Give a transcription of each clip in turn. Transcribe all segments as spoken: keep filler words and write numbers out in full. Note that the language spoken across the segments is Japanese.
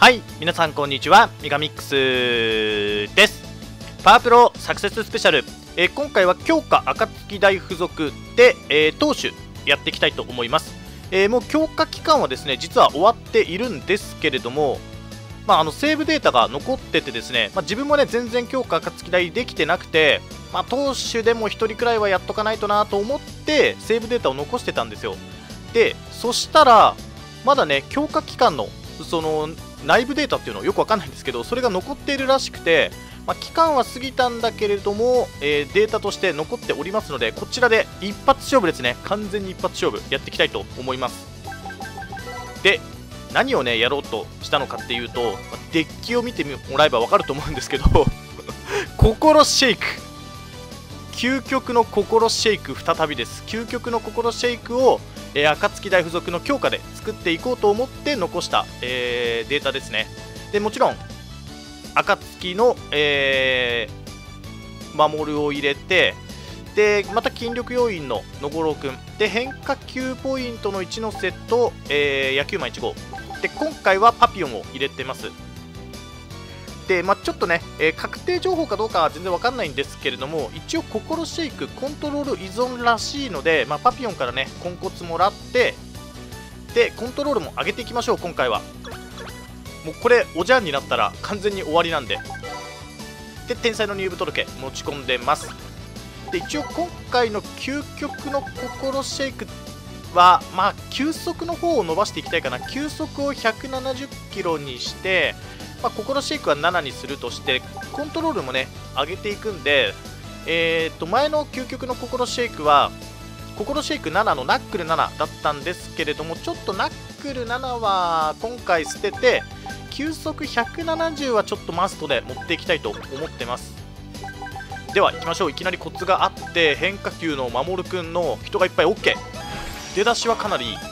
はい、皆さんこんにちは、ミガミックスです。パワープロサクセススペシャル、えー、今回は強化暁大附属で、えー、投手やっていきたいと思います。えー、もう強化期間はですね、実は終わっているんですけれども、まあ、あのセーブデータが残っててですね、まあ、自分もね全然強化暁大できてなくて、まあ、投手でもひとりくらいはやっとかないとなと思ってセーブデータを残してたんですよ。で、そしたらまだね強化期間のその内部データっていうのよくわかんないんですけど、それが残っているらしくて、まあ、期間は過ぎたんだけれども、えー、データとして残っておりますので、こちらで一発勝負ですね。完全に一発勝負やっていきたいと思います。で、何をねやろうとしたのかっていうと、デッキを見てもらえばわかると思うんですけど心シェイク、究極の心シェイク再びです。究極の心シェイクをえー、暁大附属の強化で作っていこうと思って残した、えー、データですね。でもちろん暁の、えー、守るを入れて、でまた筋力要員の野五郎くんで、変化球ポイントのいちのセット、えー、野球マンいち号で、今回はパピオンを入れてます。で、まあ、ちょっとね、えー、確定情報かどうかは全然わかんないんですけれども、一応心シェイクコントロール依存らしいので、まあ、パピオンからねコンコツもらって、でコントロールも上げていきましょう。今回はもうこれおじゃんになったら完全に終わりなんで。で、天才の入部届持ち込んでます。で、一応今回の究極の心シェイクは、まあ球速の方を伸ばしていきたいかな。球速をひゃくななじゅっキロにして、まあ、心シェイクはななにするとして、コントロールもね上げていくんで、えー、と前の究極の心シェイクは心シェイクななのナックルななだったんですけれども、ちょっとナックルななは今回捨てて、球速ひゃくななじゅうはちょっとマストで持っていきたいと思ってます。では行きましょう。いきなりコツがあって、変化球の守くんの人がいっぱい OK、 出だしはかなりいい。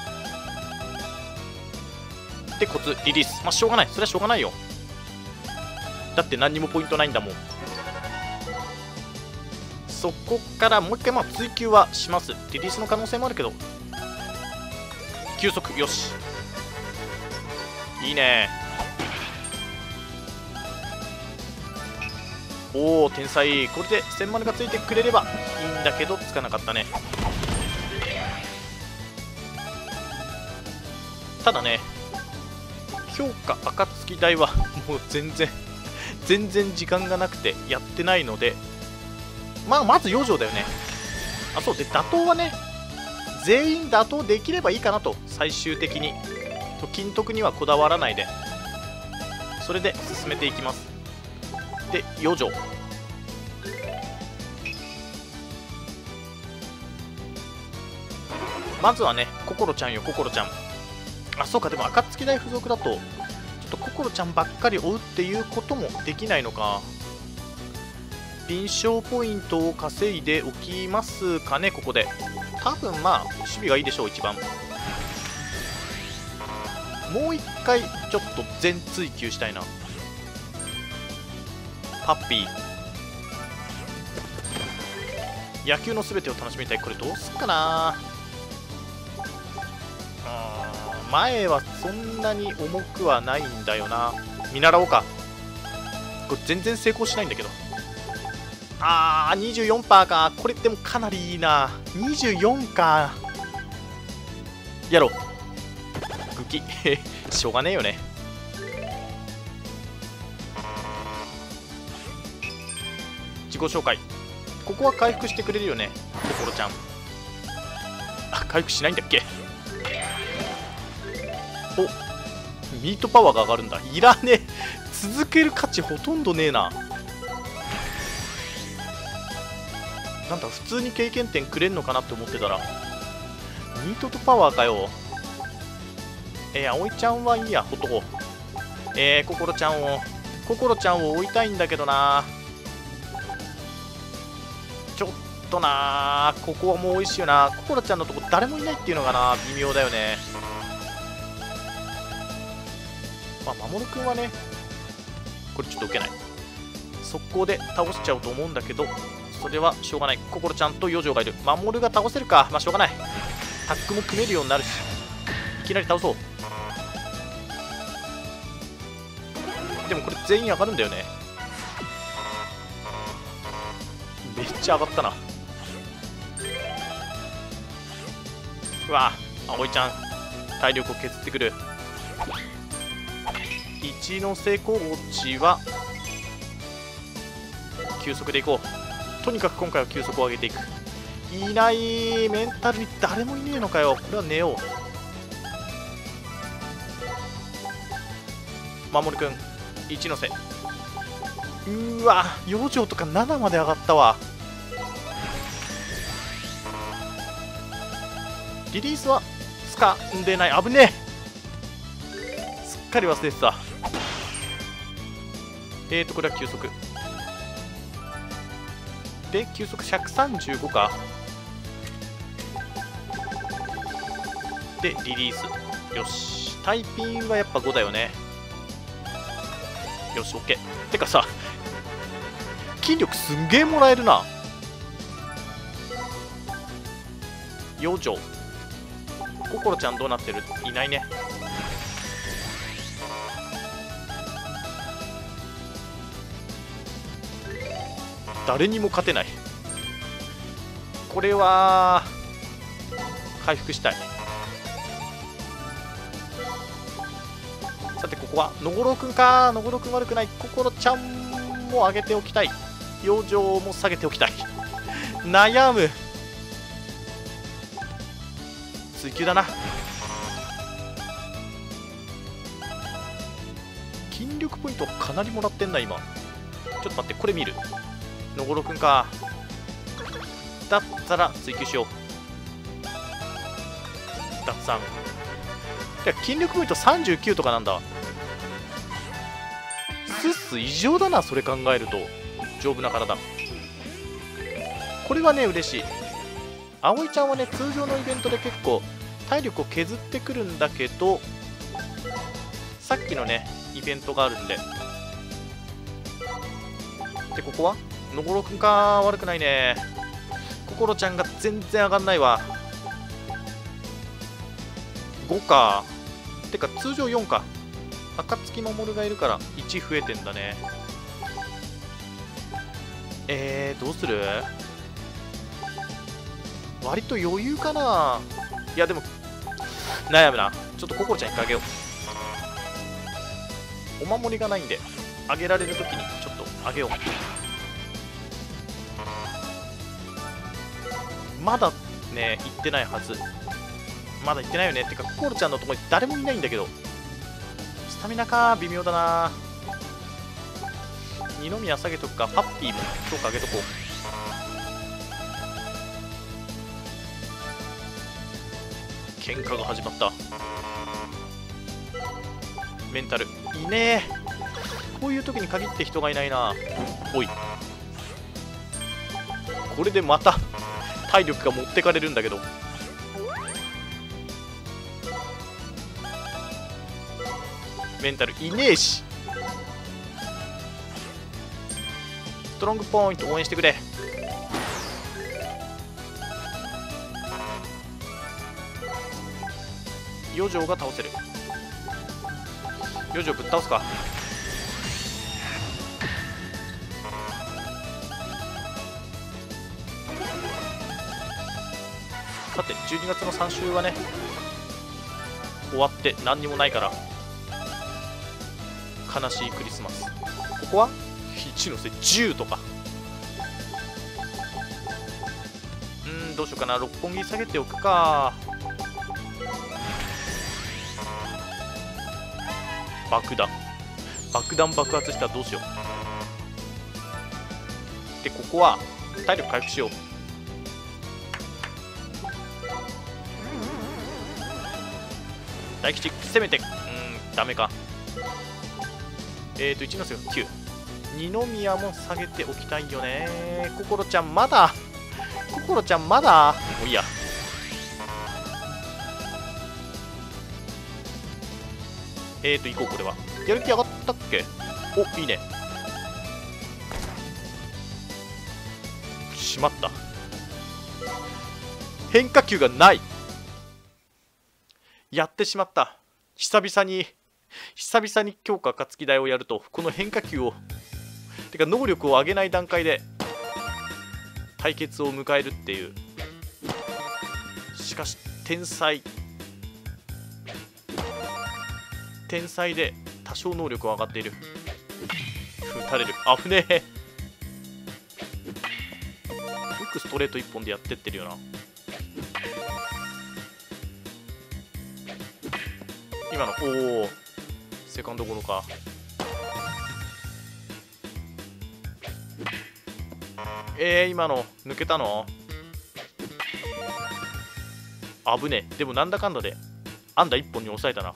でコツリリース、まあしょうがない、それはしょうがないよ。だって何にもポイントないんだもん。そこからもう一回まあ追求はします。リリースの可能性もあるけど、球速よし、いいね。おお天才、これで千丸がついてくれればいいんだけど、つかなかったね。ただね、強化暁大はもう全然全然時間がなくてやってないので、まあまず養生だよね。あ、そうで、打倒はね全員打倒できればいいかなと。最終的に金徳にはこだわらないで、それで進めていきます。で、養生、まずはね心ちゃんよ、心ちゃん。あ、そうか、でも暁大附属だとちょっと心ちゃんばっかり追うっていうこともできないのか。臨床ポイントを稼いでおきますかね。ここで多分まあ守備がいいでしょう。一番もう一回ちょっと全追求したいな。ハッピー、野球のすべてを楽しみたい。これどうすっかな。前はそんなに重くはないんだよな。見習おうか。これ全然成功しないんだけど。あー にじゅうよんパーセント か。これでもかなりいいな。にじゅうよんか。やろう。グキしょうがねえよね。自己紹介、ここは回復してくれるよね、心ちゃん。あ、回復しないんだっけ。お、ミートパワーが上がるんだ。いらねえ、続ける価値ほとんどねえな。なんだ、普通に経験点くれんのかなって思ってたらミートとパワーかよ。えー、葵ちゃんはいいや、ほっとこう。えー、心ちゃんを心ちゃんを追いたいんだけどな。ちょっとな、ここはもうおいしいよな。心ちゃんのとこ誰もいないっていうのがな、微妙だよね。まあ、守くんはね、これちょっと受けない。速攻で倒しちゃうと思うんだけど、それはしょうがない。心ちゃんと余剰がいる。守が倒せるか。まあしょうがない。タッグも組めるようになるし、いきなり倒そう。 でもこれ全員上がるんだよね。めっちゃ上がったな。うわ葵ちゃん体力を削ってくる。一ノ瀬コーチは急速でいこう。とにかく今回は急速を上げていく。いない。メンタルに誰もいねえのかよ。これは寝よう。守くん一ノ瀬。うーわ養生とかななまで上がったわ。リリースは掴んでない。危ねえ。すっかり忘れてた。えーとこれは急速で、急速ひゃくさんじゅうごかでリリース。よし、タイピンはやっぱごだよね。よし OK。 てかさ筋力すんげえもらえるな。養生心ちゃんどうなってる？いないね。誰にも勝てない。これは回復したい。さてここは野五郎くんか。野五郎くん悪くない。心ちゃんも上げておきたい。養生も下げておきたい。悩む。追求だな。筋力ポイントかなりもらってんな今。ちょっと待って、これ見る。野五郎くんか。だったら追求しよう。脱散。てか筋力ポイントさんじゅうきゅうとかなんだ。スッス異常だな、それ考えると。丈夫な体。これはね嬉しい。葵ちゃんはね通常のイベントで結構体力を削ってくるんだけど、さっきのねイベントがあるんで。でここは野五郎くんか。悪くないね。心ちゃんが全然上がんないわ。ごか。てか通常よんか。暁守がいるからいち増えてんだね。えー、どうする？割と余裕かな。いやでも悩むな。ちょっと心ちゃんにかけよう。お守りがないんであげられるときにちょっとあげよう。まだね行ってないはず。まだ行ってないよね。ってか心ちゃんのところに誰もいないんだけど。スタミナか微妙だな。二宮下げとくか。ハッピーも評価上げとこう。喧嘩が始まった。メンタルいねえ。こういう時に限って人がいないな。おい、これでまた体力が持ってかれるんだけど。メンタルいねえし。ストロングポイント応援してくれ。余剰が倒せる。余剰ぶっ倒すか。さてじゅうにがつのさん週はね終わって何にもないから悲しいクリスマス。ここはいちのせじゅうとか。うーんどうしようかな。六本木下げておくか。爆弾爆弾爆発したらどうしよう。でここは体力回復しよう。大吉攻めて。うーんダメか。えーといちのせがきゅう。二宮も下げておきたいよね。心ちゃんまだ心ちゃんまだもういいや。えーと行こう。これはやる気上がったっけ。おいいね。しまった。変化球がない。やってしまった。久々に久々に強化暁台をやるとこの変化球をてか能力を上げない段階で対決を迎えるっていう。しかし天才天才で多少能力は上がっている。打たれる。危ねえ。よくストレートいっぽんでやってってるよな。今のおおセカンドゴロか。えー、今の抜けたの危ねえ。でもなんだかんだで安打いっぽんに抑えたな。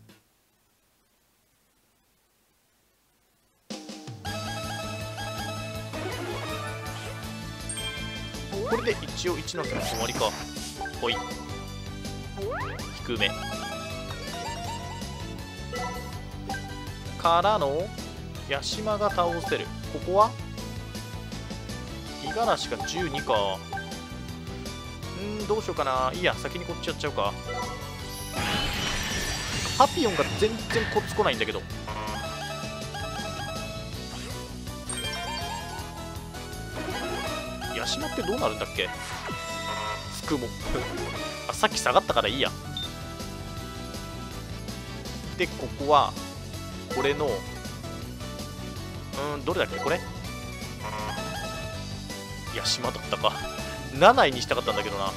これで一応いちのつの終わりか。ほい低めからの八島が倒せる。ここは五十嵐がじゅうにか。うんどうしようかな。いいや先にこっちやっちゃうか。パピヨンが全然こっち来ないんだけど。八島ってどうなるんだっけ。つくもあさっき下がったからいいや。でここはこれのうんどれだっけこれ八島だったかなないにしたかったんだけどな。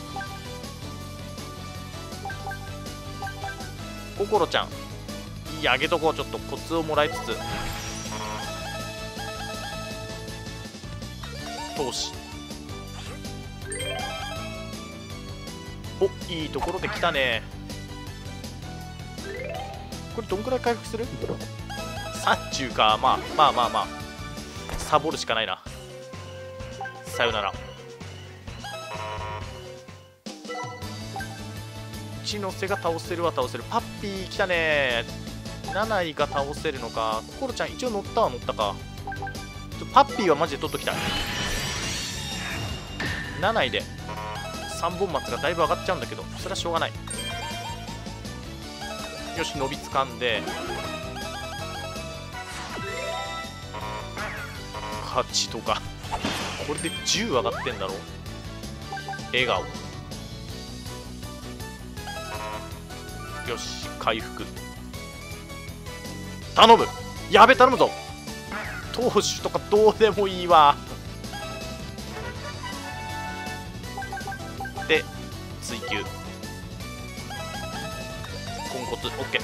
心ちゃんいいあげとこう。ちょっとコツをもらいつつ投資。おいいところで来たね。これどんくらい回復する ?さんじゅう か。まあまあまあまあサボるしかないな。さよなら。一ノ瀬が倒せるは倒せる。パッピー来たね。七井が倒せるのか。心ちゃん一応乗ったは乗ったか。ちょパッピーはマジで取っときたい。七井でさんぼん松がだいぶ上がっちゃうんだけどそれはしょうがない。よし伸びつかんではちとかこれでじゅう上がってんだろ。笑顔。よし回復頼む。やべ頼むぞ。投手とかどうでもいいわ。で追求ポンコツ OK。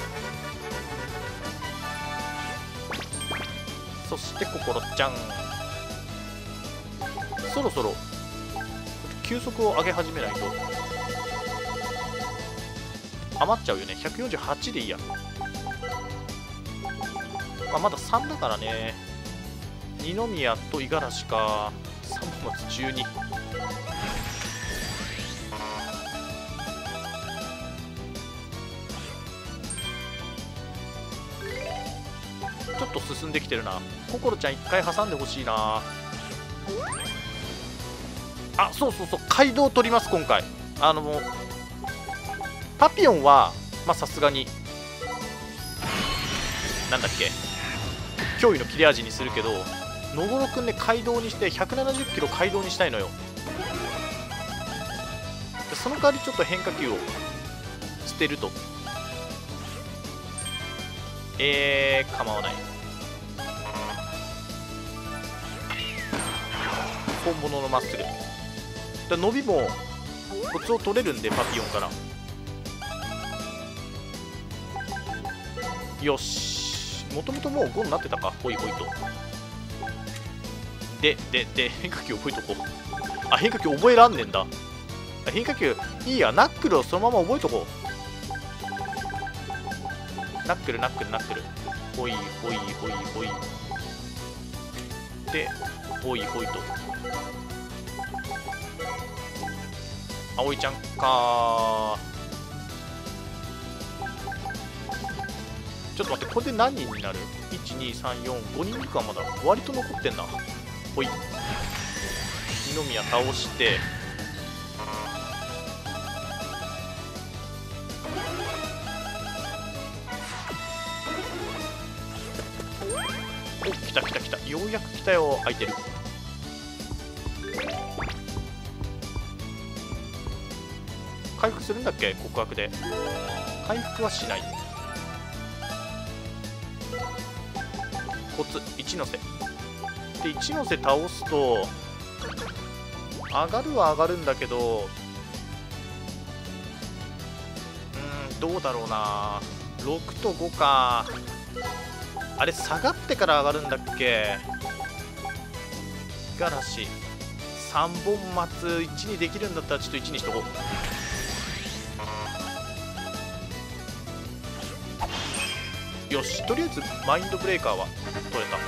そして心ちゃんそろそろ球速を上げ始めないと余っちゃうよね。ひゃくよんじゅうはちでいいや。まあ、まださんだからね。二宮と五十嵐か。さんぼん松じゅうに。ちょっと進んできてるな。心ちゃん一回挟んでほしいな。あそうそうそう街道を取ります今回。あのもうパピヨンはまあさすがになんだっけ脅威の切れ味にするけど、野頃くんね街道にしてひゃくななじゅっキロ街道にしたいのよ。その代わりちょっと変化球を捨てるとえー、構わない。本物のまっすぐだ。伸びもコツを取れるんでパピヨンからよし。もともともうごになってたか。ほいほいとででで変化球覚えとこう。あ変化球覚えらんねんだ。変化球いいや。ナックルをそのまま覚えとこう。ナックルナックルナックルほいほいほいほいでほいほいと。葵ちゃんか。ちょっと待ってこれで何人になる ?いちにさんよんごにんか。まだ割と残ってんな。ほい二宮倒して来た来た来た。ようやく来たよ。空いてる。回復するんだっけ、告白で。回復はしない。コツ一ノ瀬で、一ノ瀬倒すと上がるは上がるんだけど、うーんどうだろうな。ろくとごか。あれ下がってから上がるんだっけ。五十嵐さんぼん松いちにできるんだったらちょっといちにしとこう。よし、とりあえずマインドブレーカーは取れた。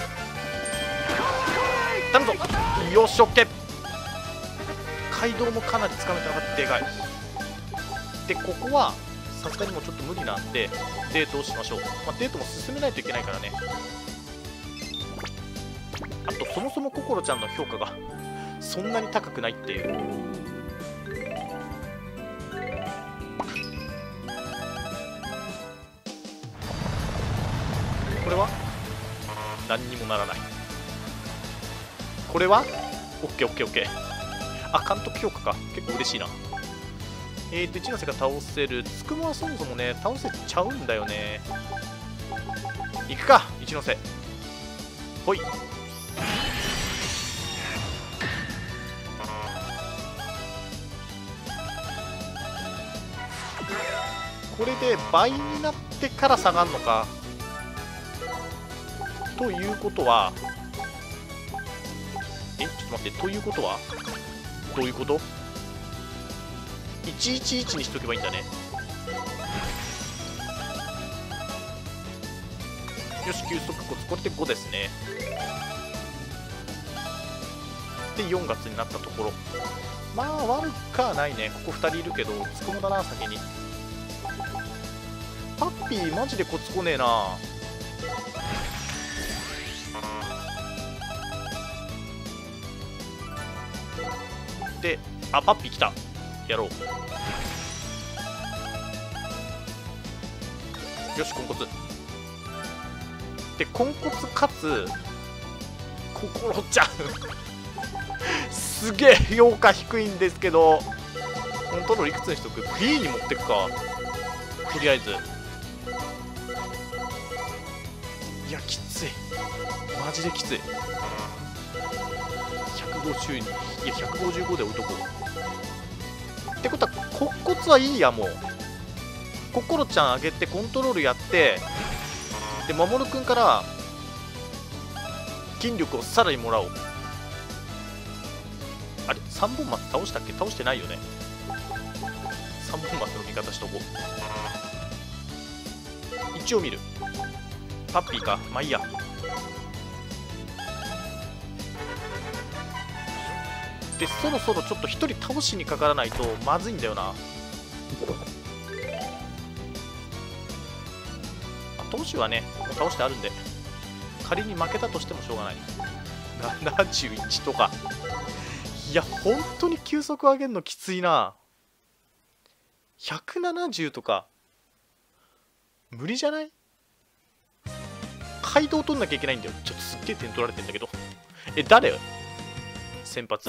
頼むぞ。よし、オッケー。街道もかなりつかめたのがでかい。でここはさすがにもうちょっと無理なんでデートをしましょう。まあ、デートも進めないといけないからね。あとそもそも心ちゃんの評価がそんなに高くないっていう。これは何にもならない。これは オーケーオーケーオーケー。 あ、監督評価か。結構嬉しいな。えーと一ノ瀬が倒せる。つくもはそもそもね倒せちゃうんだよね。いくか一ノ瀬。ほい。これで倍になってから下がるのか。ということは、えちょっと待って、ということはどういうこと？ いちいちいち にしとけばいいんだね。よし、急速コツ、これでごですね。でよんがつになったところ、まあ悪くはないね。ここふたりいるけどつくもだな。先にパッピーマジでコツこねえな。で、あ、パッピー来た。やろう。よし、コンコツ。で、コンコツかつ、心ちゃん。すげえ評価低いんですけど、コントロールいくつにしとく？ ビー に持ってくか。とりあえず。いや、きつい。マジできつい。ひゃくごじゅうに、いや、ひゃくごじゅうごで置いとこう。ってことは、骨骨はいいや、もう。心ちゃん上げて、コントロールやって、で、守くんから、筋力をさらにもらおう。あれさんぼん松倒したっけ？倒してないよね。さんぼん松の味方しとこう。一応見る。パッピーか。まあいいや。で、そろそろちょっとひとり倒しにかからないとまずいんだよな。投手はね、もう倒してあるんで、仮に負けたとしてもしょうがない。ななじゅういちとか。いや、本当に球速上げるのきついな。ひゃくななじゅうとか、無理じゃない？街道取んなきゃいけないんだよ。ちょっとすっげえ点取られてんだけど。え、誰？先発。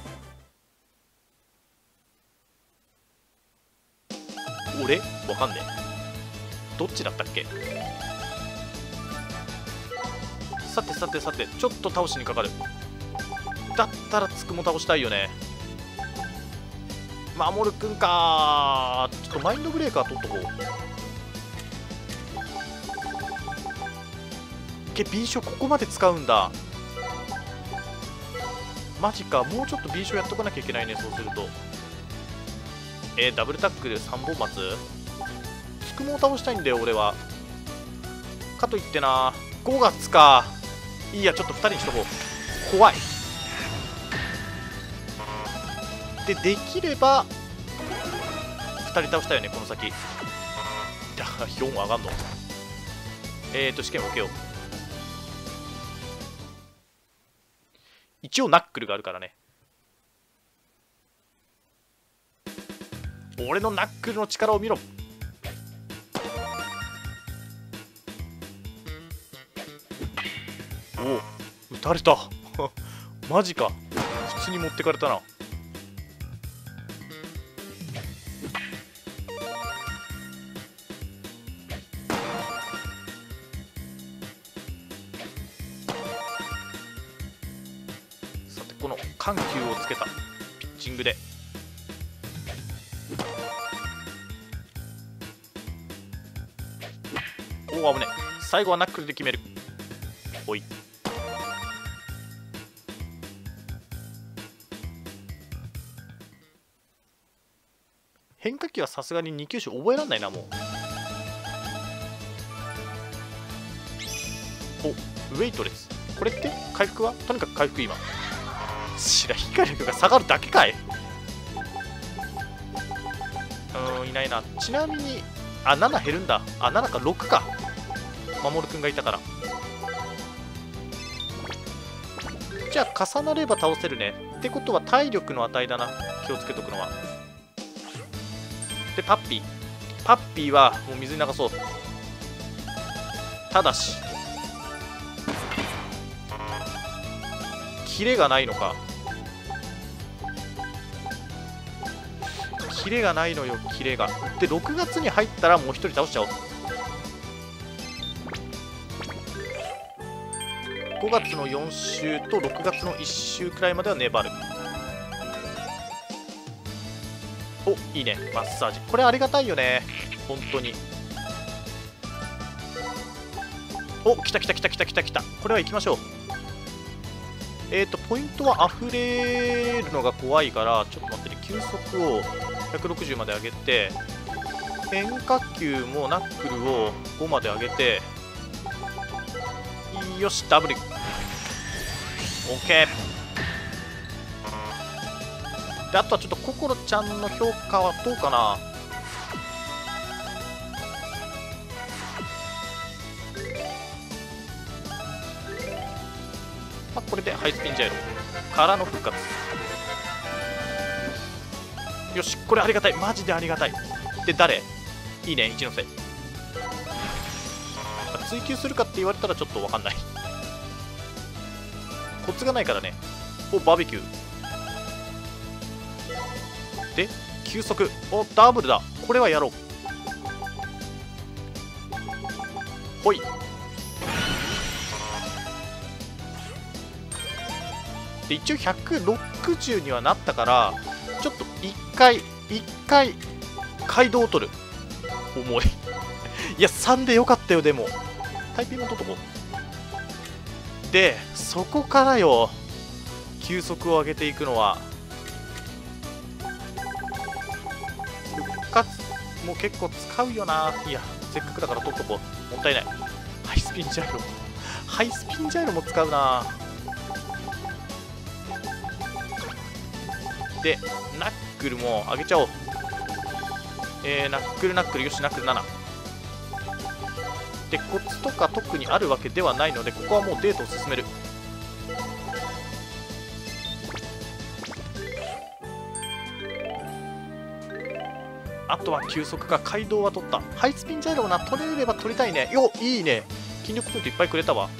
俺？わかんねえ。どっちだったっけ？さてさてさて、ちょっと倒しにかかる。だったらつくも倒したいよね。守くんかー。ちょっとマインドブレーカー取っとこう。け、B 賞ここまで使うんだ。マジか。もうちょっと B 賞やっとかなきゃいけないね。そうするとえー、ダブルタックルさんぼん松。つくもを倒したいんだよ俺は。かといってな、ごがつか。いいや、ちょっとふたりにしとこう。怖い。で、できればふたり倒したいよね、この先。よん上がんの。えーと試験を受けよう。一応ナックルがあるからね。俺のナックルの力を見ろ。 おお、撃たれたマジか、普通に持ってかれたな。さて、この緩急をつけたピッチングでおお、危ね。最後はナックルで決める。おい、変化球はさすがにに球種覚えらんないな。もうおウェイトレス、これって回復はとにかく回復。今しら被火力が下がるだけかい。うーん、いないな。ちなみにあなな減るんだ。あななかろくか、守くんがいたから。じゃあ重なれば倒せるね。ってことは体力の値だな、気をつけとくのは。でパッピーパッピーはもう水に流そう。ただしキレがないのか。キレがないのよ、キレが。でろくがつに入ったらもうひとり倒しちゃおう。ごがつのよん週とろくがつのいっ週くらいまでは粘る。お、いいね、マッサージ。これありがたいよね、本当に。お、来た来た来た来た来た来た。これは行きましょう。えっとポイントは溢れるのが怖いから、ちょっと待ってね、球速をひゃくろくじゅうまで上げて、変化球もナックルをごまで上げて、よし、ダブル OK で、あとはちょっと心ちゃんの評価はどうかな。まあ、これでハイスピンジャイロからの復活。よし、これありがたい、マジでありがたい。で誰いいね、一ノ瀬。追求するかって言われたらちょっと分かんない。コツがないからね。お、バーベキューで球速、おダブルだ。これはやろう。ほいで、一応ひゃくろくじゅうにはなったから、ちょっといっかいいっかい街道を取る。重いいやさんでよかったよ。でもタイピング取っとこう。でそこからよ、球速を上げていくのは。復活も結構使うよな。いやせっかくだから取っとこう。もったいない。ハイスピンジャイロハイスピンジャイロも使うな。でナックルも上げちゃおう。えー、ナックルナックル、よし、ナックルななで、コツとか特にあるわけではないので、ここはもうデートを進める。あとは球速か。街道は取った。ハイスピンジャイロをな、取れれば取りたいね。よっ、いいね。筋力ポイントいっぱいくれたわ。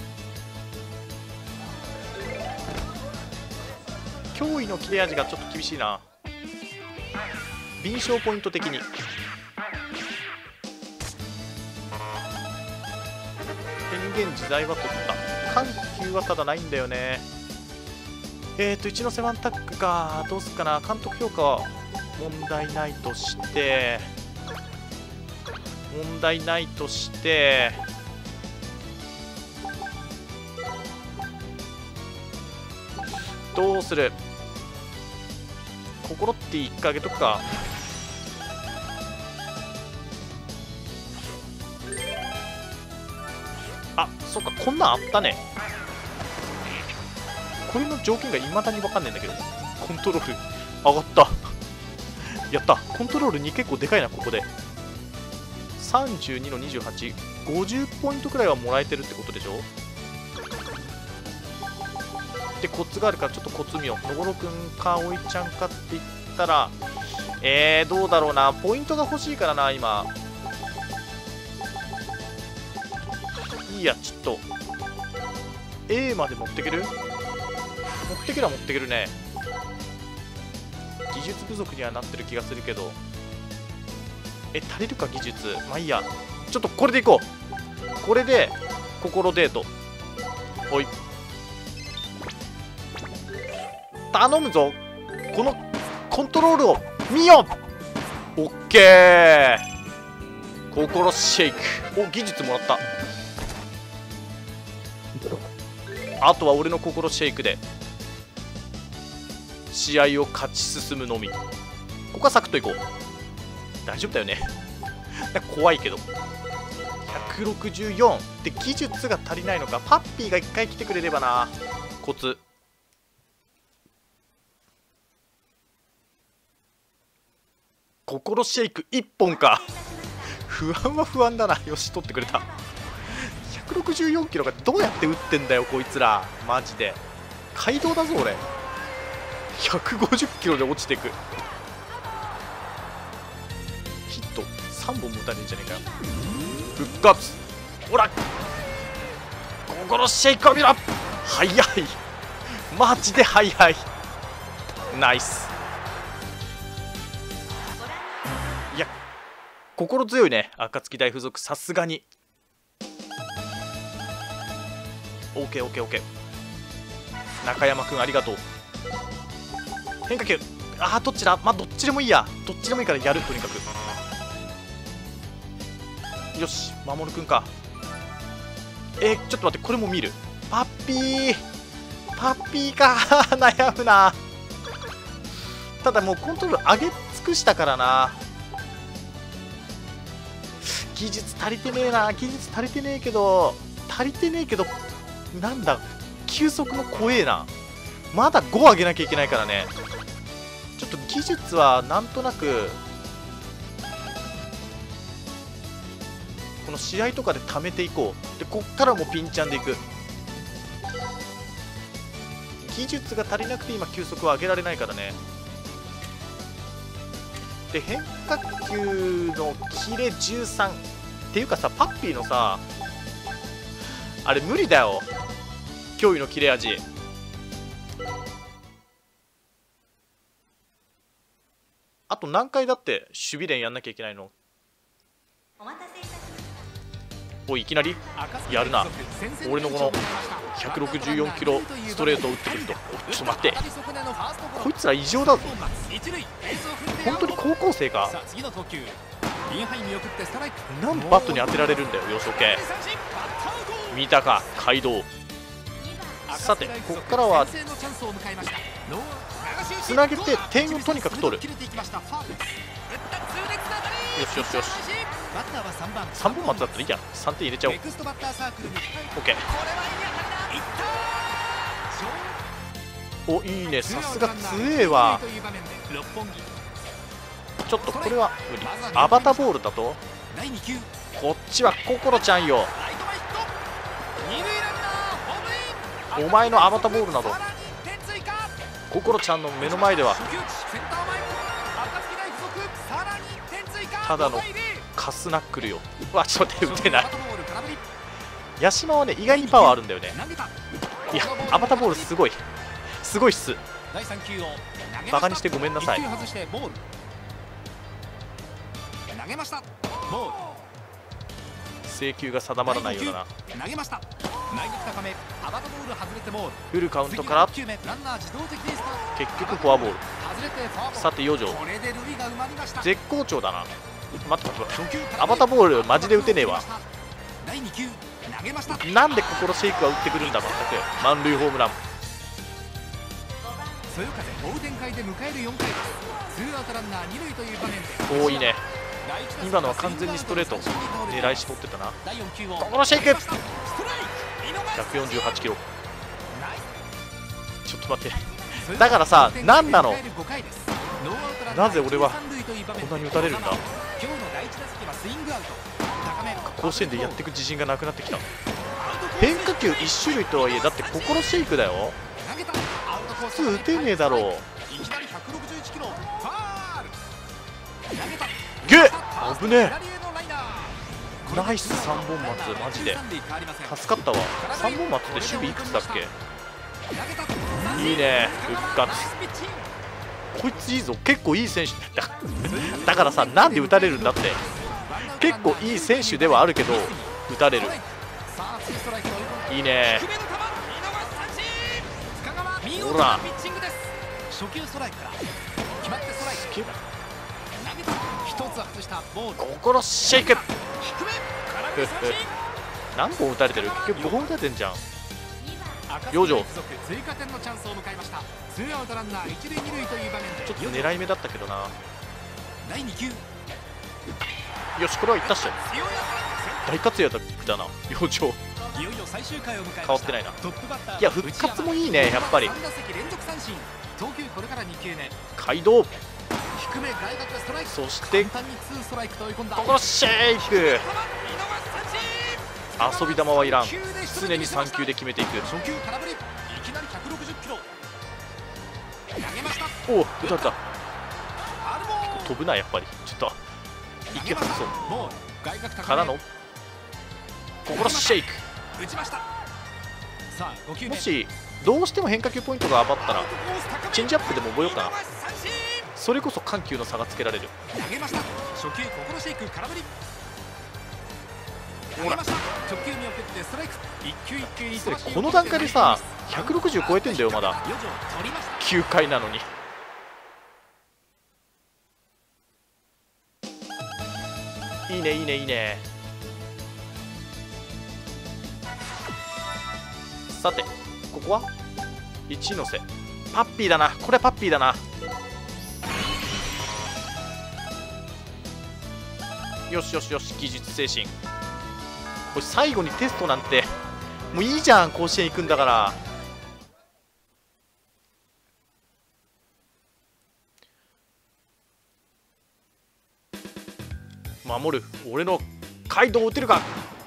驚異の切れ味がちょっと厳しいな。敏捷ポイント的に。変幻自在は取った。緩急はただないんだよね。えーと一ノ瀬ワンタックか。どうすっかな。監督評価は問題ないとして問題ないとしてどうする。心っていっかいあげとくか。あ、そっか、こんなんあったね。これの条件がいまだに分かんないんだけど。コントロール上がったやった。コントロールに結構でかいな。ここでさんじゅうにのにじゅうはち、ごじゅうポイントくらいはもらえてるってことでしょ。でコツがあるからちょっとコツ見よう。のごろくんかおいちゃんかって言ったら、えー、どうだろうな。ポイントが欲しいからな今。いいや、ちょっと A まで持ってける？持ってけるは持ってけるね。技術不足にはなってる気がするけど、え足りるか技術。まあいいや、ちょっとこれでいこう。これで心デート。おい頼むぞ、このコントロールを見よ。オッケー、心シェイク。お技術もらった。あとは俺の心シェイクで試合を勝ち進むのみ。ここはサクッといこう。大丈夫だよね怖いけど。ひゃくろくじゅうよんで技術が足りないのか。パッピーがいっかい来てくれればな。コツ心シェイクいっぽんか不安は不安だな。よし取ってくれた。ひゃくろくじゅうよんキロがどうやって打ってんだよこいつら。マジで街道だぞ俺。ひゃくごじゅっキロで落ちてく。ヒットさんぼんも打たねえんじゃねえかよ。復活。ほら心シェイクを見ろ。速いマジで速い。ナイス。いや心強いね暁大附属、さすがに。オーケーオーケーオーケー。中山くんありがとう。変化球、ああどっちだ。まあどっちでもいいや。どっちでもいいからやる。とにかくよし。守くんか。えー、ちょっと待って、これも見る。パッピーパッピーか悩むな。ただもうコントロール上げ尽くしたからな。技術足りてねえな。技術足りてねえけど足りてねえけどなんだ球速の怖えな。まだご上げなきゃいけないからね。ちょっと技術はなんとなくこの試合とかで貯めていこう。でこっからもピンチャンでいく。技術が足りなくて今球速は上げられないからね。で変化球のキレじゅうさんっていうかさ、パッピーのさあれ無理だよ、驚異の切れ味。あと何回だって守備練やんなきゃいけないの。おいいきなりやるな。俺のこのひゃくろくじゅうよんキロストレートを打ってくると。ちょっと待って、こいつら異常だぞ。本当に高校生か。なんバットに当てられるんだよ。よし OK。 見たか街道。さてここからはつなげて点をとにかく取る。よしよしよし。さんぼん松だったらいいや。さんてん入れちゃおう。 OK。 おいいね、さすが強えわ。ちょっとこれは無理。アバタボールだとこっちは心ちゃんよ。お前のアバタボールなど心ちゃんの目の前ではただのカスナックルよ。うわちょっと待って、打てない。八島はね意外にパワーあるんだよね。いやアバタボールすごいすごいっす。バカにしてごめんなさい。制球が定まらないようだな。フルカウントから結局フォアボール。さて養生絶好調だな。待って待って待って、アバタボールマジで打てねえわ。なんで心シェイクは打ってくるんだ。全く満塁ホームラン。おおいいね。今のは完全にストレート狙い絞ってたな。心シェイクひゃくよんじゅうはちキロ。ちょっと待って、だからさ何なの、なぜ俺はこんなに打たれるんだ。甲子園でやっていく自信がなくなってきた。変化球いち種類とはいえだって心シェイクだよ。普通打てねえだろう。グッ危ねえ。 ナイスさんぼん松、マジで助かったわ。さんぼん松って守備いくつだっけ。いいね、復活。こいついいぞ、結構いい選手だだからさ、なんで打たれるんだって。結構いい選手ではあるけど打たれる。いいね、ほら心シェイク何本打たれてる。結局ごほん打たれてんじゃん。養生ちょっと狙い目だったけどな。よし、これはいったっしょ。大活躍だな、養生。変わってないな。いや、復活もいいね、やっぱり。街道、そして心シェイク。遊び球はいらん、常にさん球で決めていく。おお、打たれた。飛ぶな、やっぱりちょっと息外そうからの心シェイク。もしどうしても変化球ポイントが余ったらチェンジアップでも覚えようかな。それこそ緩急の差がつけられる。ほら、この段階でさひゃくろくじゅう超えてんだよ、まだきゅうかいなのに。いいねいいねいいね。さてここは一ノ瀬パッピーだな。これはパッピーだな。よしよしよし、技術精神。これ最後にテストなんてもういいじゃん、甲子園行くんだから。守る、俺のカイドウを打てるか。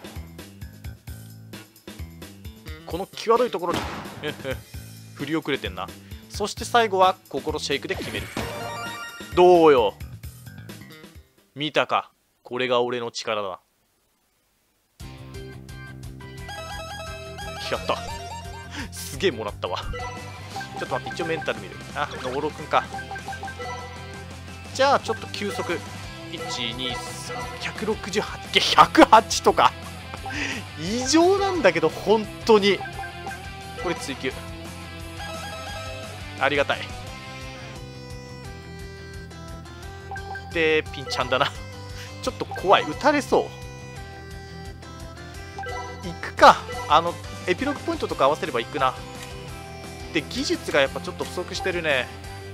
この際どいところに振り遅れてんな。そして最後は心シェイクで決める。どうよ、見たか、これが俺の力だ。やったすげえもらったわ。ちょっと待って、一応メンタル見る。あ、のぼろくんか。じゃあちょっと球速いちにさんひゃくろくじゅうはち、ひゃくはちとか異常なんだけど、本当にこれ追求ありがたい。でピンチャンだなちょっと怖い、打たれそう。いくか、あのエピローグポイントとか合わせればいくな。で技術がやっぱちょっと不足してるね。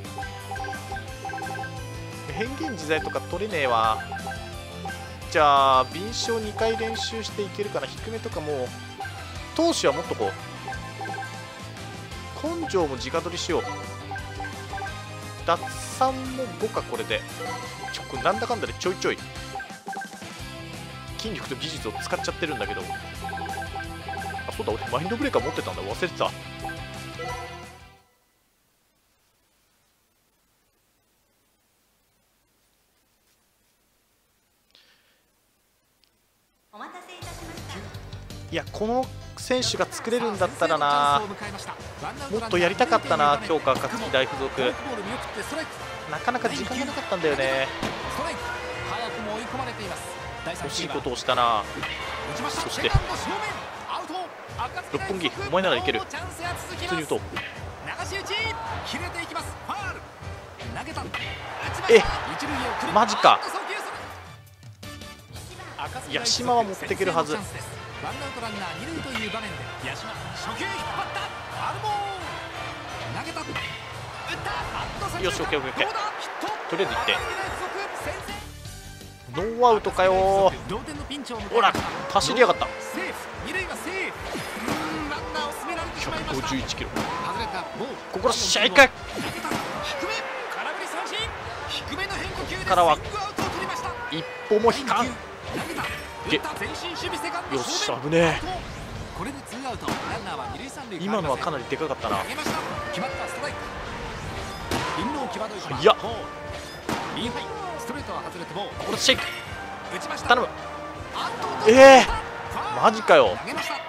変幻自在とか取れねえわ。じゃあ敏捷にかい練習していけるかな。低めとかも投手はもっとこう根性も直取りしよう。奪三もごか。これでちょこれなんだかんだでちょいちょい筋力と技術を使っちゃってるんだけど。あ、そうだ、俺マインドブレーカー持ってたんだ、忘れてた。いや、この選手が作れるんだったらな、もっとやりたかったな。強化暁大附属なかなか時間がなかったんだよね。欲しいことをしたな。そして六本木、お前ならいける。普通に打とう。え、マジか。八島は持っていけるはず。よし、オッケーオッケー。とりあえず行ってノーアウトかよ。ほら走りやがった。ひゃくごじゅういちキロ。ここシェイク。ここからは一歩も引かん。よし、危ねえ。今のはかなりでかかったな。いや、これシェイク頼む。 ええー、マジかよ。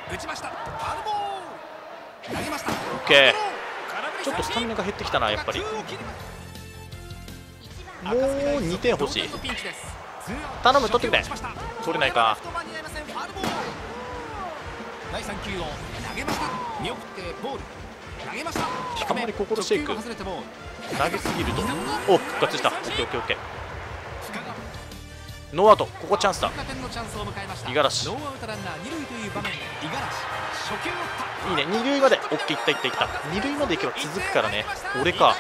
オッケー。ちょっとスタミナが減ってきたな、やっぱり。もうにてん欲しい。頼む、取ってくれ。取れないか。あんまり心シェイク投げすぎると、おっ、復活した。オッケーオッケーオッケー。ノーアウト、ここチャンスだ。五十嵐いいね、二塁まで。オッケー、いったいったいった。二塁まで行けば続くからね。俺か。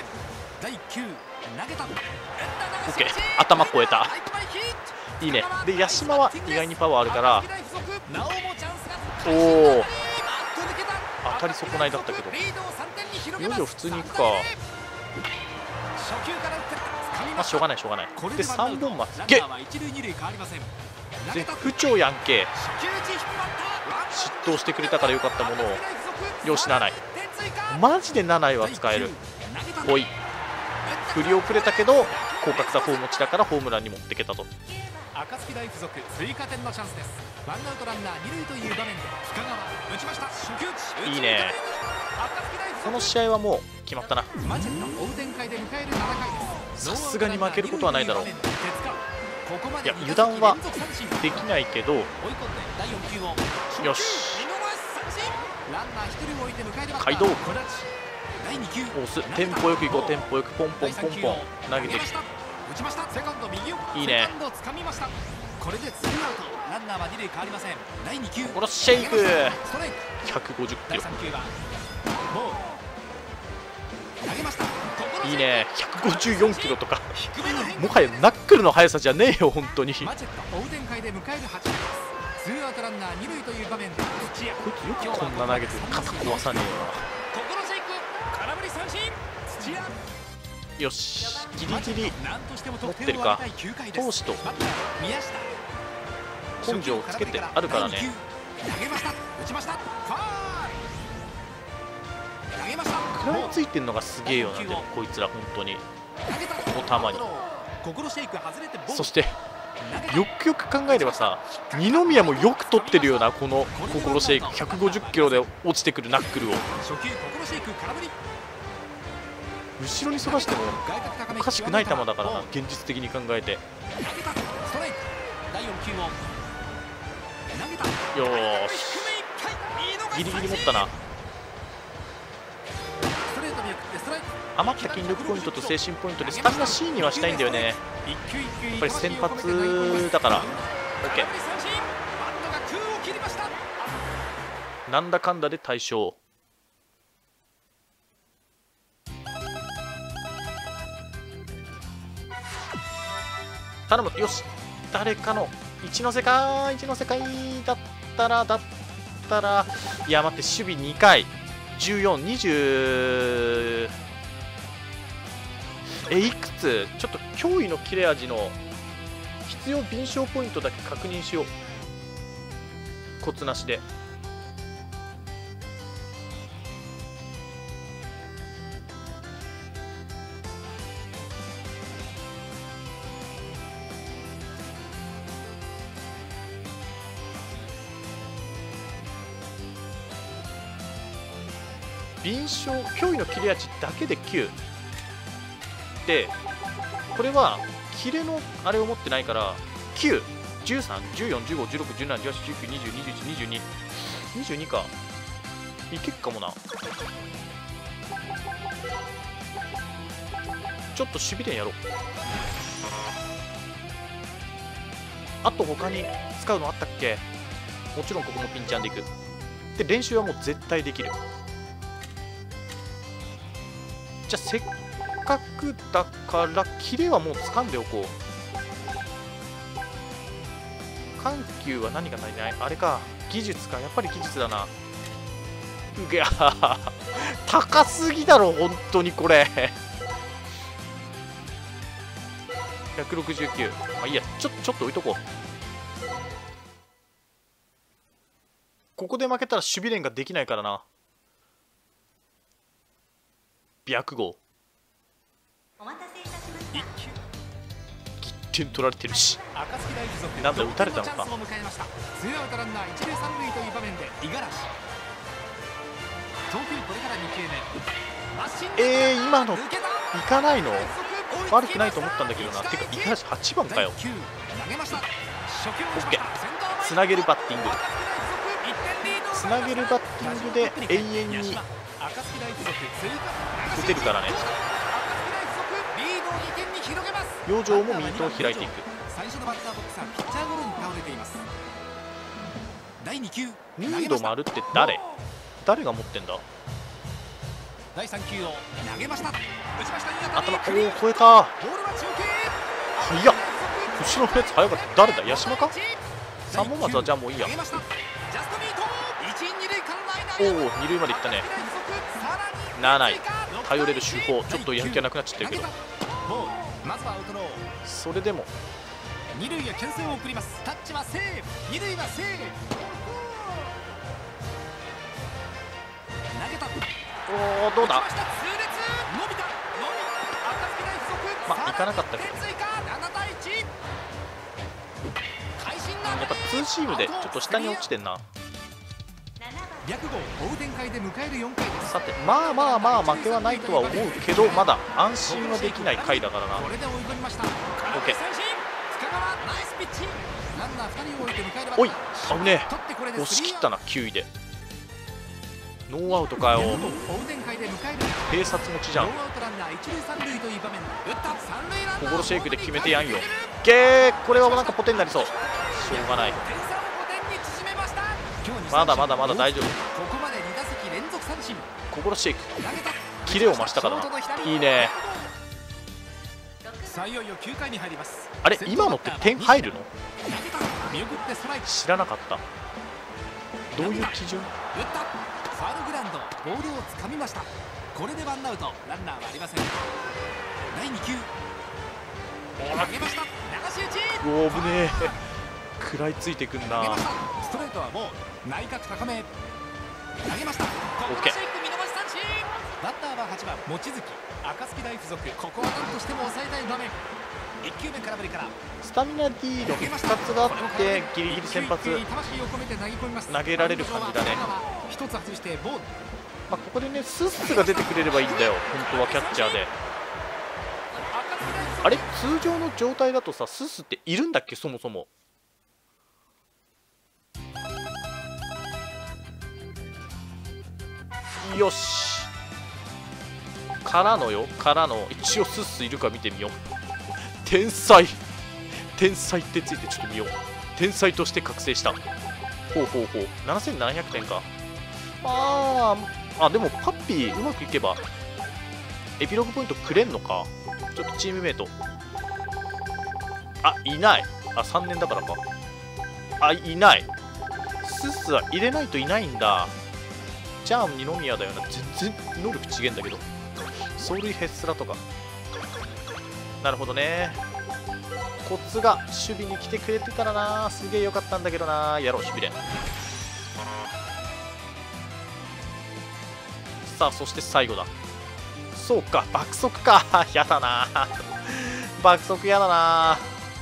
オッケー、頭越えた。いいね。で、八島は意外にパワーあるから、おお、当たり損ないだったけど、よいしょ、普通に行くか。まあしょうがないしょうがない。でさんぼん松げで不調やんけ。嫉妬してくれたからよかったものを。よしなない、マジでなないは使える。おい、振り遅れたけど広角打法持ちだからホームランに持ってけたと。暁大附属追加点のチャンスです。ワンアウトランナー二塁という場面で深川打ちました。初球打ちいいね。この試合はもう決まったな。さすがに負けることはないだろう。いや、油断はできないけど、よし、街道押す。テンポよくいこう。テンポよくポンポンポンポン投げてきて、いいね。このシェイクひゃくごじゅっキロ、いいね。ひゃくごじゅうよんキロとかもはやナックルの速さじゃねえよ本当に。こいつよくこんな投げて肩壊さねえよな。よし、ギリギリ持ってるか。投手と根性をつけてあるからね。食らいついてんのがすげえよな。でもこいつら本当にこの球に。そしてよくよく考えればさ、二宮もよく取ってるよな、この心シェイク。ひゃくごじゅっキロで落ちてくるナックルを後ろにそらしてもおかしくない球だからな、現実的に考えて。よーし、ギリギリ持ったな。余った筋力ポイントと精神ポイントでスタミナ C にはしたいんだよね。やっぱり先発だから。 OK、 なんだかんだで大勝。頼む、よし。誰かの一ノ瀬か。一ノ瀬かいだったらだったらいや待って、守備にかいじゅうよん、にじゅう、えいくつ。ちょっと驚異の切れ味の必要敏捷ポイントだけ確認しよう、コツなしで。敏捷、驚異の切れ味だけできゅうで、これはキレのあれを持ってないからきゅう、じゅうさん、じゅうよん、じゅうご、じゅうろく、じゅうなな、じゅうはち、じゅうきゅう、にじゅう、にじゅういち、にじゅうに、にじゅうにか。いけっかもな。ちょっと守備練やろう。あと他に使うのあったっけ。もちろんここもピンチャンでいく。で練習はもう絶対できる。じゃあせっかくだからキレはもう掴んでおこう。緩急は何が足りない。あれか、技術か。やっぱり技術だな。いや高すぎだろ本当にこれひゃくろくじゅうきゅう。まあいいや、ちょちょっと置いとこう。ここで負けたら守備練ができないからな。白号てん取られてるし、なんだ打たれたのか。えー、今のいかないの悪くないと思ったんだけどな。てか五十嵐はちばんかよ。 OK、 つなげるバッティング、つなげるバッティングで永遠に打てるからね。養生もミートを開いていく。ニード丸って誰誰が持ってんだ。頭、おお、超えた。早っ、後ろのやつ早かった。誰だ、八島か。三本松はじゃあもういいや。おお、二塁まで行ったね。ならない、頼れる手法、ちょっとやる気がなくなっちゃってるけど、それでも二塁へ牽制を送ります。タッチはセーフ、二塁はセーフ。投げた。おお、どうだ。まあ、いかなかったけど、やっぱツーシームでちょっと下に落ちてんな。さて、まあまあまあ負けはないとは思うけど、まだ安心はできない回だからな。 OK、 おい、危ねえ、押し切ったな。きゅういでノーアウトかよ。併殺持ちじゃん。心シェイクで決めてやんよ。ゲー、これはなんかポテになりそう。しょうがない、まだまだまだ大丈夫。心シェイク、キレを増したからな。いいね。あれ、今のって点入るの？知らなかった。どういう基準？ファウルグラウンド、ボールをつかみました。これでワンアウト、ランナーはありません。だいに球、投げました。流し打ち。おお、危ねえ。食らいついてくんな。ストレートはもう内角高め。投げました。オッケー。バッターははちばん望月、暁大附属。ここは何としても抑えたい場面。いっ球目空振りからスタミナ D のふたつがあってギリギリ先発投げられる感じだね。まあ、ここでねスッスが出てくれればいいんだよ本当は。キャッチャーであれ、通常の状態だとさ、スッスっているんだっけそもそも。よし、からのよ、からの一応スッスいるか見てみよう。天才天才ってついてちょっと見よう。天才として覚醒した。ほうほうほう、ななせんななひゃくてんか。あーあ、でもパッピーうまくいけばエピローグポイントくれんのか。ちょっとチームメイト、あ、いない。あ、さんねんだからか。あ、いない。スッスは入れないといないんだ。じゃあ二宮だよな。全然能力違えんだけど。走塁ヘッスラとか。なるほどね。コツが守備に来てくれてたらな、すげえよかったんだけどな。やろう、守備練。さあ、そして最後だ。そうか、爆速か。やだな爆速やだな。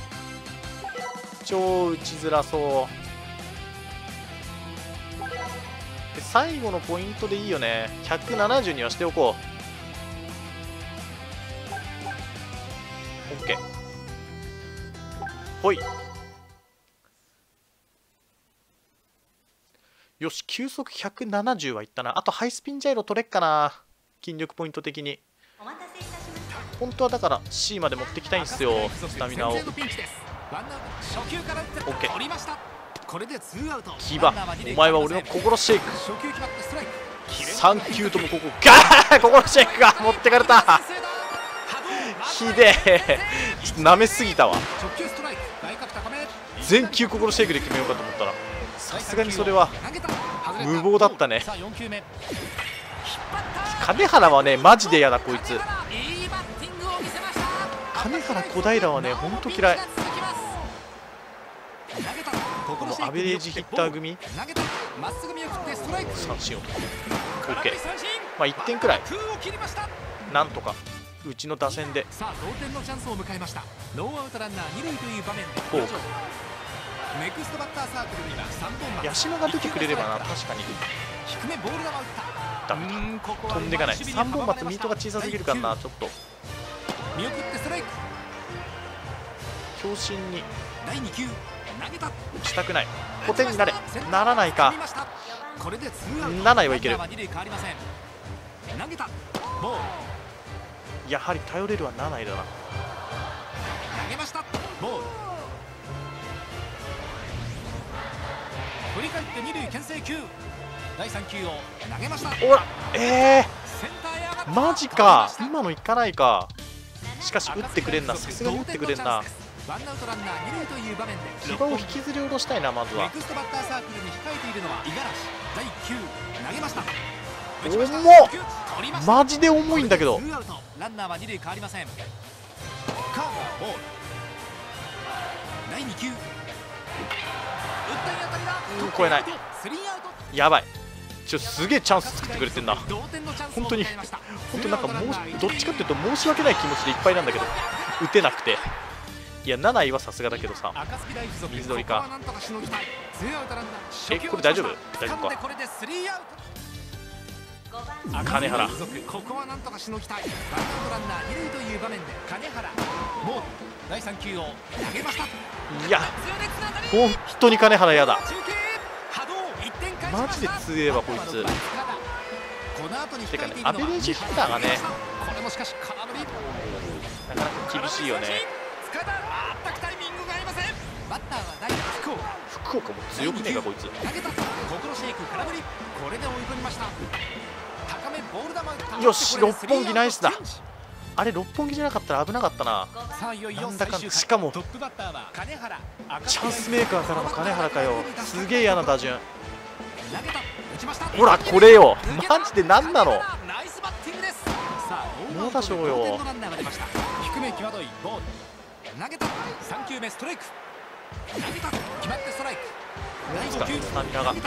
超打ちづらそう。で最後のポイントでいいよね。ひゃくななじゅうにはしておこう。OK、ほい。よし、球速ひゃくななじゅうはいったな。あとハイスピンジャイロ取れっかな、筋力ポイント的に。本当はだから C まで持ってきたいんですよ、スタミナを。 OK、 キバ、お前は俺の心シェイク。さん球ともここガーッ心シェイクが持ってかれた。ひでえ、ちょっと舐めすぎたわ。全球心シェイクで決めようかと思ったら、さすがにそれは無謀だったね。金原はねマジで嫌だこいつ。金原小平はねほんと嫌い。このアベレージヒッター組三振を取る。 OK、まあいってんくらいなんとかうちの打線で。 さあ同点のチャンスを迎えました。ノーアウトランナーに塁という場面でフォークネクストバッターサークルにはさんぼんま八島が出てくれればな。確かに低めボール球を打った。 ダメだ、飛んでいかない。さんぼん松ミートが小さすぎるからな。ちょっと見送ってストライク。 強振にだいに球投げた。 打ちたくない。ごてんになれ。ならないか。 これでツーアウト。 なないはいける。 投げたボール。 やはり頼れるはなないだな。 投げましたボール。振り返って二塁牽制球。だいさん球を投げました。 おら、えー、 センターへ上がった。 マジか。今のいかないか。しかし打ってくれんな。さすがに打ってくれんな。 ワンアウトランナー二塁という場面で芝を引きずり下ろしたいな。まずはネクストバッターサークルに控えているのは五十嵐。だいいっ球投げました。 重っ。マジで重いんだけど。 ツーアウト。ランナーは二塁変わりません。カーブボール。だいに球打ったに当たりだ。 うん、超えない。 スリーアウト。 やばい。ちょすげえチャンス作ってくれてんな。 同点のチャンスを本当に迎えました本当なんかもうどっちかっていうと申し訳ない気持ちでいっぱいなんだけど打てなくて。いやなないはさすがだけどさ。水鳥か。えこれ大丈夫大丈夫か。金原。 ここはなんとかしのぎたい。ワンアウトランナー二塁という場面で金原ボール。だいさん球を投げました。 いや本当に金原やだ。マジで強えわこいつ。てかねアベレージヒッターがねこれもしかし空振り。 なかなか厳しいよね。 全くタイミングが合いません。バッターは代打福岡。 福岡も強くねえかこいつ。 投げた。心シェイク空振り。これで追い込みました。高めボール球打った。 よし六本木ナイスだ。あれ六本木じゃなかったら危なかったな。 さあいよいよなんだかんだしかもトップバッターは金原。 チャンスメーカーからの金原かよ。すげえ嫌な打順。 投げた。打ちました。 ほらこれよマジで何なの。 ナイスバッティングです。さあ猛打賞よ。 同点のランナーが出ました。低め際どいボール。投げた。さん球目ストライク。投げた。決まってストライク。だいご球スタミナが。 打った。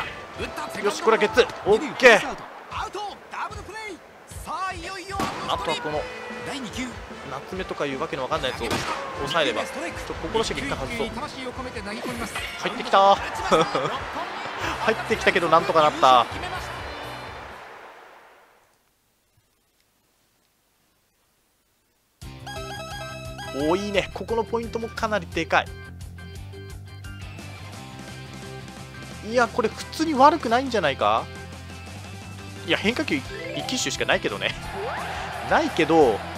よしこれはゲッツー。オッケー。 アウト。ダブルプレイ。さあいよいよあとはこのだいに球夏目とかいうわけのわかんないやつを抑えれば。ちょっと心して一回外そう。 魂を込めて投げ込みます。 入ってきた入ってきたけどなんとかなった。おーいいね。ここのポイントもかなりでかい。いやこれ普通に悪くないんじゃないか。いや変化球いっ球種しかないけどねないけどこ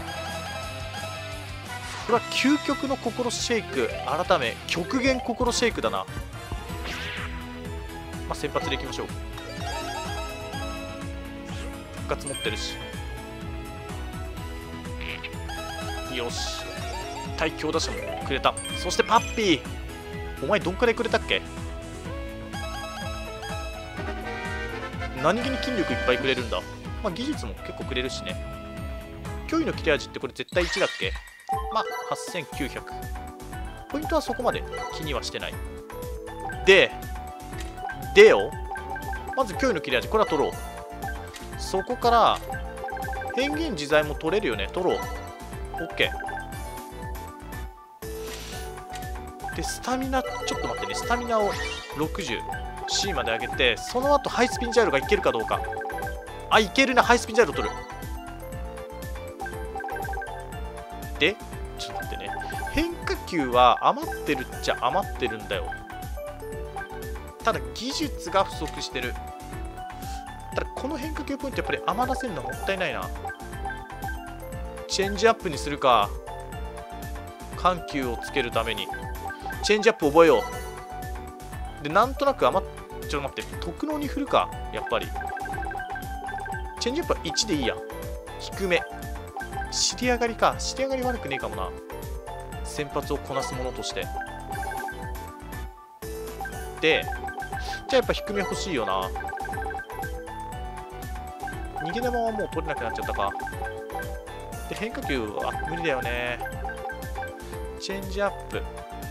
れは究極の心シェイク改め極限心シェイクだな。まあ先発でいきましょう。復活持ってるし。よし対強打者もくれた。そしてパッピーお前どんくらいくれたっけ。何気に筋力いっぱいくれるんだ。まあ技術も結構くれるしね。驚異の切れ味ってこれ絶対いちだっけ。まあはっせんきゅうひゃく。ポイントはそこまで気にはしてない。ででよまず驚異の切れ味これは取ろう。そこから変幻自在も取れるよね。取ろう。 OK でスタミナちょっと待ってね。スタミナを ろくじゅうシー まで上げてその後ハイスピンジャイロがいけるかどうか。あいけるな。ハイスピンジャイロ取る。でちょっと待ってね。変化球は余ってるっちゃ余ってるんだよ。ただ技術が不足してる。ただこの変化球ポイントやっぱり余らせるのはもったいないな。チェンジアップにするか。緩急をつけるためにチェンジアップ覚えよう。でなんとなく余っちょっと待って特能に振るか。やっぱりチェンジアップはいちでいいや。低め尻上がりか。尻上がり悪くねえかもな。先発をこなすものとして。でじゃあやっぱ低め欲しいよな。逃げ球はもう取れなくなっちゃったか。で変化球は無理だよね。チェンジアップ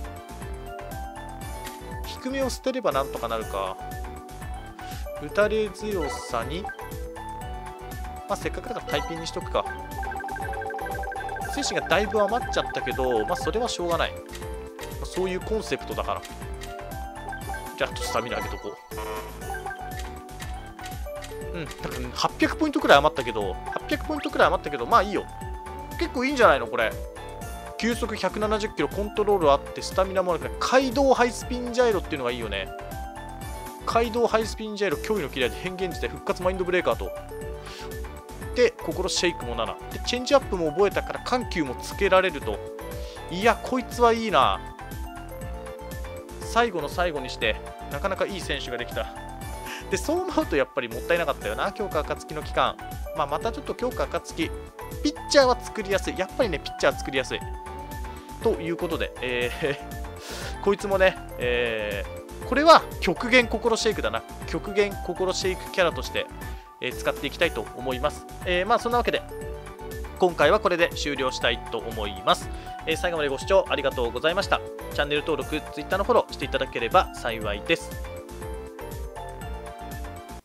低めを捨てればなんとかなるか。打たれ強さに、まあ、せっかくだからタイピンにしとくか。 精神がだいぶ余っちゃったけど、まあそれはしょうがない。そういうコンセプトだから。じゃあ、あとスタミナ上げとこう。うん、多分はっぴゃくポイントくらい余ったけど、はっぴゃくポイントくらい余ったけど、まあいいよ。結構いいんじゃないのこれ。球速ひゃくななじゅっキロ、コントロールあって、スタミナもあるから、街道ハイスピンジャイロっていうのがいいよね。街道ハイスピンジャイロ、脅威のキラーで変幻自体、復活マインドブレーカーと。で、心シェイクもなな。で、チェンジアップも覚えたから、緩急もつけられると。いや、こいつはいいな。最後の最後にして、なかなかいい選手ができた。で、そう思うとやっぱりもったいなかったよな、強化暁の期間。まあ、またちょっと強化暁、ピッチャーは作りやすい。やっぱりね、ピッチャーは作りやすい。ということで、えー、こいつもね、えー、これは極限心シェイクだな。極限心シェイクキャラとして、えー、使っていきたいと思います。えー、まあそんなわけで、今回はこれで終了したいと思います。えー、最後までご視聴ありがとうございました。チャンネル登録、Twitter のフォローしていただければ幸いです。